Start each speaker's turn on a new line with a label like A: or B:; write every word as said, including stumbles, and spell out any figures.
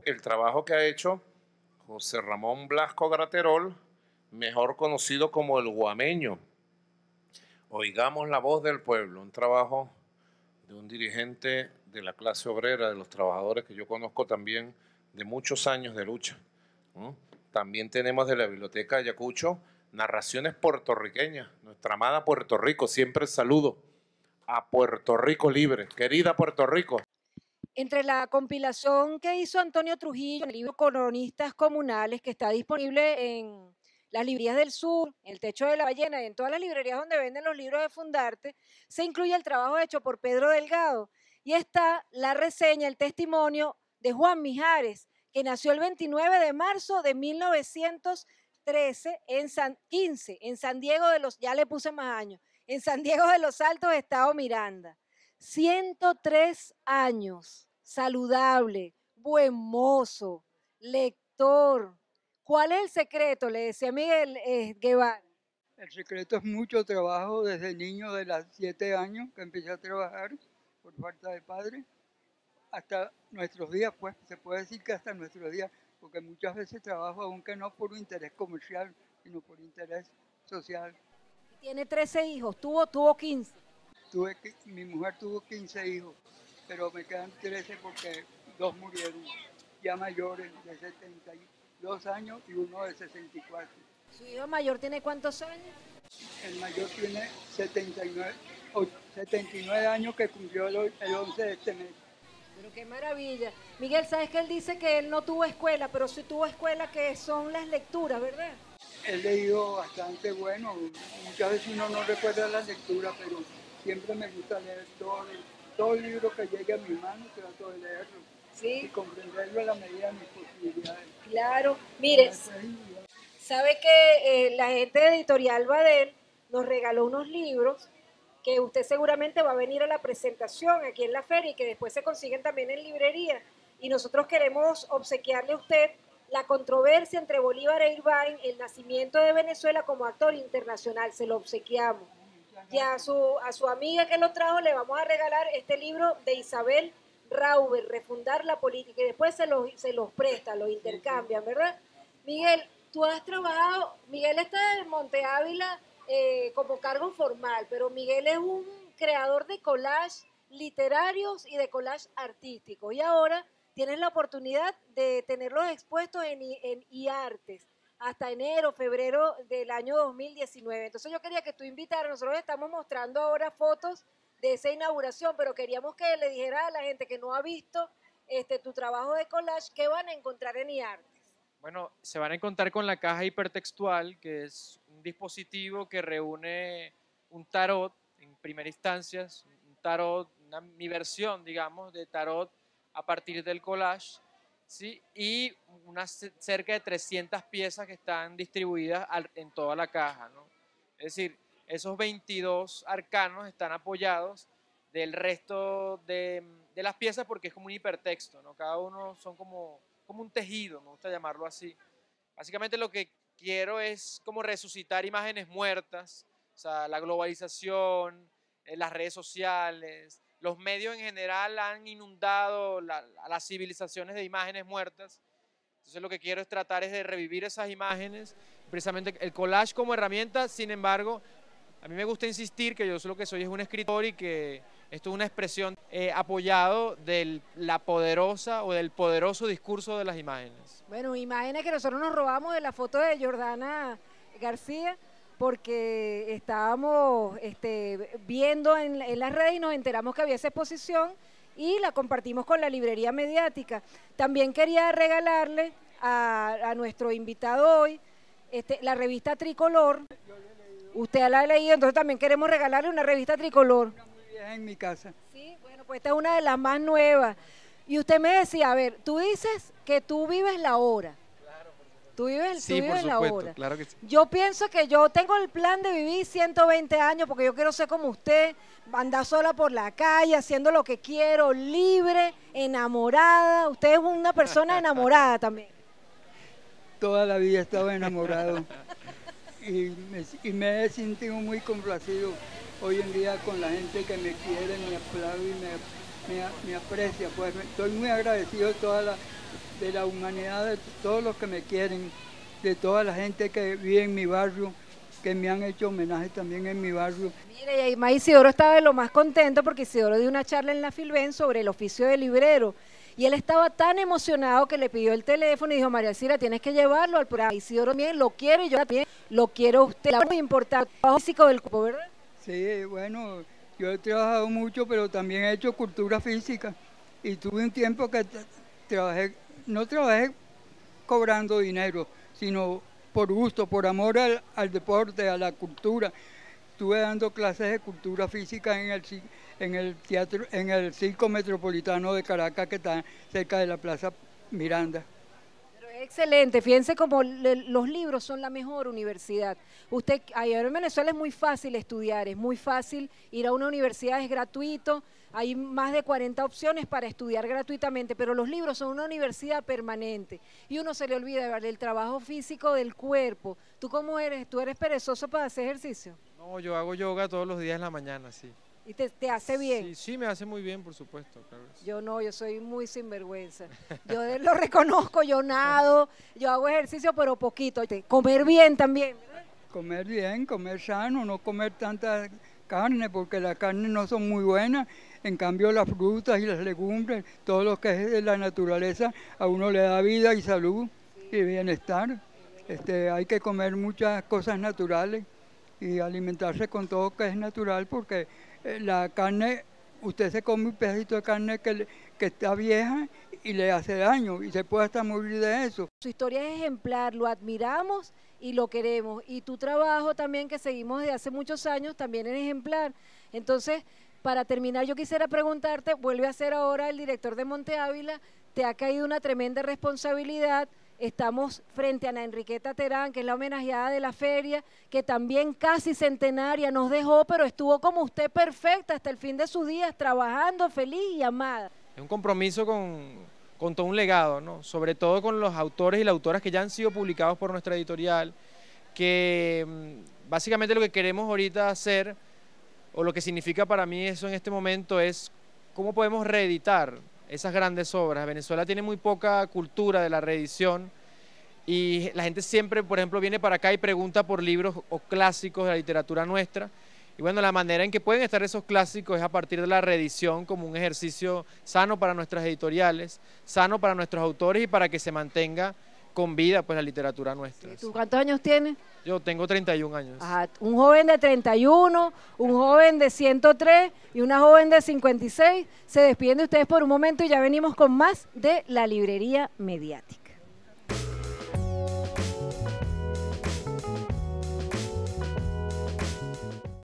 A: el trabajo que ha hecho José Ramón Blasco Graterol, mejor conocido como el Guameño. Oigamos la voz del pueblo, un trabajo de un dirigente de la clase obrera, de los trabajadores que yo conozco también de muchos años de lucha. ¿Mm? También tenemos de la Biblioteca Ayacucho narraciones puertorriqueñas, nuestra amada Puerto Rico, siempre saludo a Puerto Rico libre, querida Puerto Rico.
B: Entre la compilación que hizo Antonio Trujillo en el libro Cronistas Comunales, que está disponible en las librerías del sur, en el Techo de la Ballena y en todas las librerías donde venden los libros de Fundarte, se incluye el trabajo hecho por Pedro Delgado y está la reseña, el testimonio de Juan Mijares, que nació el veintinueve de marzo de mil novecientos trece en San, quince, en San Diego de los, ya le puse más años, en San Diego de los Altos, Estado Miranda. ciento tres años, saludable, buen mozo, lector. ¿Cuál es el secreto? Le decía Miguel eh, Guevara.
C: El secreto es mucho trabajo desde niño de los siete años que empecé a trabajar por falta de padre hasta nuestros días, pues se puede decir que hasta nuestros días, porque muchas veces trabajo aunque no por un interés comercial, sino por interés social.
B: Tiene trece hijos, tuvo, tuvo quince.
C: Tuve, mi mujer tuvo quince hijos, pero me quedan trece porque dos murieron ya mayores de setenta y dos años y uno de sesenta y cuatro.
B: ¿Su hijo mayor tiene cuántos años?
C: El mayor tiene setenta y nueve, setenta y nueve años, que cumplió el once de este mes.
B: Pero qué maravilla. Miguel, ¿sabes que él dice que él no tuvo escuela, pero sí tuvo escuela, que son las lecturas, ¿verdad?
C: He leído bastante, bueno, muchas veces uno no recuerda las lecturas, pero siempre me gusta leer todo, todo el libro que llegue a mi mano, trato de leerlo.
B: Sí.
C: Y comprenderlo a la medida de mis posibilidades.
B: Claro, mire, sabe que eh, la gente de Editorial Badel nos regaló unos libros que usted seguramente va a venir a la presentación aquí en la feria y que después se consiguen también en librería. Y nosotros queremos obsequiarle a usted La controversia entre Bolívar e Irvine, el nacimiento de Venezuela como actor internacional. Se lo obsequiamos. Y a su, a su amiga que lo trajo le vamos a regalar este libro de Isabel Rauber, Refundar la política, y después se los, se los presta, los intercambian, ¿verdad? Miguel, tú has trabajado, Miguel está en Monte Ávila eh, como cargo formal, pero Miguel es un creador de collage literarios y de collage artísticos, y ahora tienes la oportunidad de tenerlos expuestos en, en iArtes hasta enero, febrero del año dos mil diecinueve. Entonces yo quería que tú invitaras, nosotros estamos mostrando ahora fotos de esa inauguración, pero queríamos que le dijera a la gente que no ha visto este, tu trabajo de collage, ¿qué van a encontrar en iArtes?
D: Bueno, se van a encontrar con la caja hipertextual, que es un dispositivo que reúne un tarot en primera instancia, un tarot, una, mi versión, digamos, de tarot a partir del collage, ¿sí? Y unas cerca de trescientas piezas que están distribuidas al, en toda la caja, ¿no? Es decir, esos veintidós arcanos están apoyados del resto de, de las piezas porque es como un hipertexto, ¿no? Cada uno son como, como un tejido, me gusta llamarlo así. Básicamente lo que quiero es como resucitar imágenes muertas, o sea, la globalización, eh, las redes sociales, los medios en general han inundado la, las civilizaciones de imágenes muertas. Entonces lo que quiero es tratar es de revivir esas imágenes, precisamente el collage como herramienta. Sin embargo, a mí me gusta insistir que yo lo que soy es un escritor y que esto es una expresión eh, apoyado de la poderosa o del poderoso discurso de las imágenes.
B: Bueno, imágenes que nosotros nos robamos de la foto de Jordana García, porque estábamos este, viendo en, en las redes y nos enteramos que había esa exposición y la compartimos con la librería mediática. También quería regalarle a, a nuestro invitado hoy este, la revista Tricolor. Usted la ha leído, entonces también queremos regalarle una revista Tricolor.
C: Una muy vieja en mi casa.
B: Sí, bueno, pues esta es una de las más nuevas. Y usted me decía, a ver, tú dices que tú vives la hora. Tú vives,
D: sí,
B: tú vives
D: por
B: la
D: supuesto,
B: hora.
D: Claro que sí.
B: Yo pienso que yo tengo el plan de vivir ciento veinte años porque yo quiero ser como usted, andar sola por la calle, haciendo lo que quiero, libre, enamorada. Usted es una persona enamorada también.
C: Toda la vida he estado enamorado y me, y me he sentido muy complacido hoy en día con la gente que me quiere, me aplaude y me me, me aprecia, pues estoy muy agradecido de toda la, de la humanidad, de todos los que me quieren, de toda la gente que vive en mi barrio, que me han hecho homenaje también en mi barrio.
B: Mire, y además Isidoro estaba de lo más contento porque Isidoro dio una charla en la Filben sobre el oficio de librero. Y él estaba tan emocionado que le pidió el teléfono y dijo, María Alcira, tienes que llevarlo al programa. Isidoro también lo quiere y yo también lo quiero usted. Es muy importante, el trabajo físico del cuerpo, ¿verdad?
C: Sí, bueno, yo he trabajado mucho, pero también he hecho cultura física. Y tuve un tiempo que trabajé, no trabajé cobrando dinero, sino por gusto, por amor al, al deporte, a la cultura. Estuve dando clases de cultura física en el, en el teatro, en el Circo Metropolitano de Caracas, que está cerca de la Plaza Miranda.
B: Pero es excelente, fíjense como le, los libros son la mejor universidad. Usted, allá en Venezuela es muy fácil estudiar, es muy fácil ir a una universidad, es gratuito, hay más de cuarenta opciones para estudiar gratuitamente, pero los libros son una universidad permanente y uno se le olvida del trabajo físico del cuerpo. ¿Tú cómo eres? ¿Tú eres perezoso para hacer ejercicio?
D: No, yo hago yoga todos los días en la mañana, sí.
B: ¿Y te, te hace bien?
D: Sí, sí, me hace muy bien, por supuesto. Claro.
B: Yo no, yo soy muy sinvergüenza. Yo lo reconozco, yo nado, yo hago ejercicio, pero poquito. Comer bien también, ¿verdad?
C: Comer bien, comer sano, no comer tanta carne, porque las carnes no son muy buenas. En cambio, las frutas y las legumbres, todo lo que es de la naturaleza, a uno le da vida y salud y bienestar. Este, hay que comer muchas cosas naturales y alimentarse con todo que es natural, porque la carne, usted se come un pedacito de carne que, que está vieja y le hace daño y se puede hasta morir de eso.
B: Su historia es ejemplar, lo admiramos y lo queremos. Y tu trabajo también, que seguimos desde hace muchos años, también es ejemplar. Entonces, para terminar, yo quisiera preguntarte, vuelve a ser ahora el director de Monte Ávila, te ha caído una tremenda responsabilidad. Estamos frente a Ana Enriqueta Terán, que es la homenajeada de la feria, que también casi centenaria nos dejó, pero estuvo como usted perfecta hasta el fin de sus días, trabajando feliz y amada.
D: Es un compromiso con, con todo un legado, ¿no? Sobre todo con los autores y las autoras que ya han sido publicados por nuestra editorial, que básicamente lo que queremos ahorita hacer, o lo que significa para mí eso en este momento, es cómo podemos reeditar esas grandes obras. Venezuela tiene muy poca cultura de la reedición y la gente siempre, por ejemplo, viene para acá y pregunta por libros o clásicos de la literatura nuestra. Y bueno, la manera en que pueden estar esos clásicos es a partir de la reedición, como un ejercicio sano para nuestras editoriales, sano para nuestros autores y para que se mantenga con vida pues la literatura nuestra.
B: ¿Tú cuántos años tienes?
D: Yo tengo treinta y un años.
B: Ajá, un joven de treinta y uno, un joven de ciento tres y una joven de cincuenta y seis. Se despiden de ustedes por un momento y ya venimos con más de La Librería Mediática.